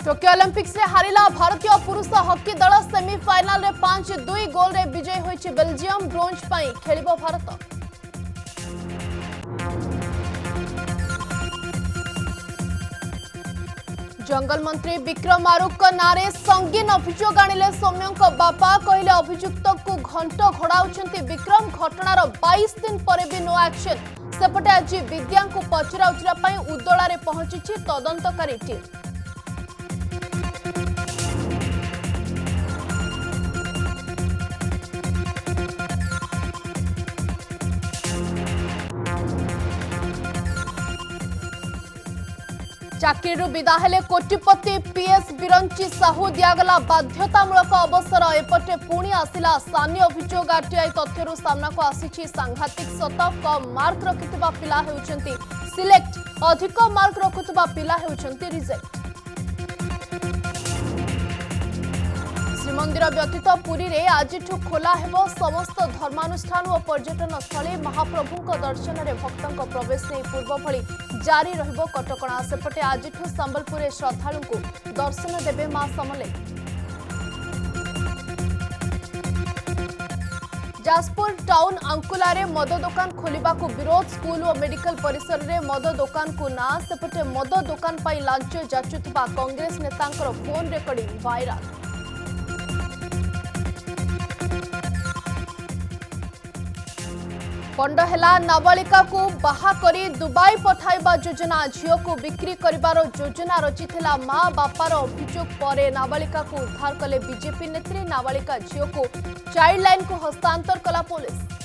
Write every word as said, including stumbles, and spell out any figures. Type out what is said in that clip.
Tokyo Olympics रे हारिला भारतीय पुरुष हॉकी दल सेमीफाइनल रे पांच दुई गोल रे विजय होइछि बेल्जियम ब्रोंज पई खेलिबो भारत। जंगल मंत्री विक्रम आरुख नारे संगीन अभियोग आनिले सौम्यों बापा कहले अभियुक्त को घंट घोड़ाउछंती विक्रम। घटनार बाईस दिन पर भी नो एक्शन। सेपटे आज विद्या को पचरा उचरा पई उदला रे पहुंची तदंतकारी टीम। चाकरी विदा हेले कोटिपति पीएस बिरंची साहू दिगला बाध्यतामूलक अवसर। एपटे पुणी आसिला सानी अभियोग। आरटीआई तथ्यरू सामना को आसी सांघातिक सत। कम मार्क रखिथिबा पिला हेउचंती सिलेक्ट, अधिक मार्क रखुथिबा पिला हेउचंती रिजेक्ट। श्रीमंदिर व्यतीत पुरी रे आजिठू खोला हेबो समस्त धर्मानुष्ठान और पर्यटन स्थली। महाप्रभुଙ୍କ दर्शन रे भक्तଙ୍କ प्रवेश नहीं पूर्व भली जारी रहिबो कटकणा। सेपटे आजिठू संबलपुर श्रद्धालु को दर्शन देबे मां समले। जाजपुर टाउन अंकुला रे मद दुकान खोलिबा को विरोध। स्कूल और मेडिकल परिसर रे मद दुकान को ना। सेपटे मद दुकान पाई लांच जाचुथिबा कांग्रेस नेतांकर फोन रेकर्डिंग वायरल। पंड हेला नाबालिका को बाहा करी दुबई पठाइबा योजना। झियो को बिक्री करिबार योजना रचिथिला मां बापार अभियोग पर नाबालिका को उद्धार कले बीजेपी नेत्री। नाबालिका झियो को चाइल्ड लाइन को हस्तांतर कला पुलिस।